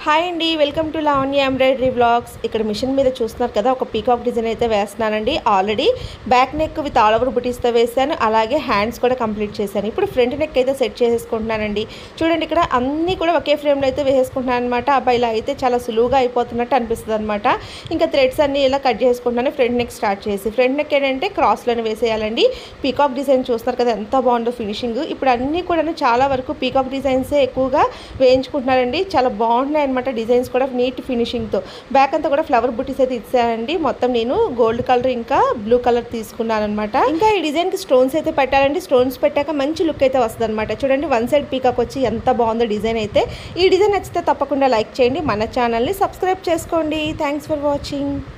Hi అండి, welcome to Lavanya embroidery vlogs. ఇక్కడ machine మీద చూస్తున్నారు కదా, ఒక పీకాక్ డిజైన్ అయితే వేస్తున్నానండి. Already back neck with all over బుటీస్తో వేసాను, అలాగే హ్యాండ్స్ కూడా కంప్లీట్ చేశాను. ఇప్పుడు ఫ్రంట్ నెక్ అయితే సెట్ చేసేసుకుంటున్నానండి. చూడండి, ఇక్కడ అన్నీ కూడా ఒకే ఫ్రేమ్లో అయితే వేసేసుకుంటున్నాను అనమాట. అబ్బాయి ఇలా అయితే చాలా సులువుగా అయిపోతున్నట్టు అనిపిస్తుంది అనమాట. ఇంకా థ్రెడ్స్ అన్నీ ఇలా కట్ చేసుకుంటున్నాను ఫ్రంట్ నెక్ స్టార్ట్ చేసి. ఫ్రంట్ నెక్ ఏంటంటే క్రాస్లోనే వేసేయాలండి. పీకాక్ డిజైన్ చూస్తున్నారు కదా ఎంత బాగుందో ఫినిషింగ్. ఇప్పుడు అన్నీ కూడా చాలా వరకు పీకాక్ డిజైన్సే ఎక్కువగా వేయించుకుంటున్నారండి. చాలా బాగున్నాయి అనమాట డిజైన్స్ కూడా, నీట్ ఫినిషింగ్తో. బ్యాక్ అంతా కూడా ఫ్లవర్ బుటీస్ అయితే ఇచ్చానండి. మొత్తం నేను గోల్డ్ కలర్ ఇంకా బ్లూ కలర్ తీసుకున్నాను అనమాట. ఇంకా ఈ డిజైన్కి స్టోన్స్ అయితే పెట్టాలండి. స్టోన్స్ పెట్టాక మంచి లుక్ అయితే వస్తుంది అనమాట. చూడండి, వన్ సైడ్ పీకాక్ వచ్చి ఎంత బాగుందో డిజైన్ అయితే. ఈ డిజైన్ నచ్చితే తప్పకుండా లైక్ చేయండి, మన ఛానల్ని సబ్స్క్రైబ్ చేసుకోండి. Thanks for watching.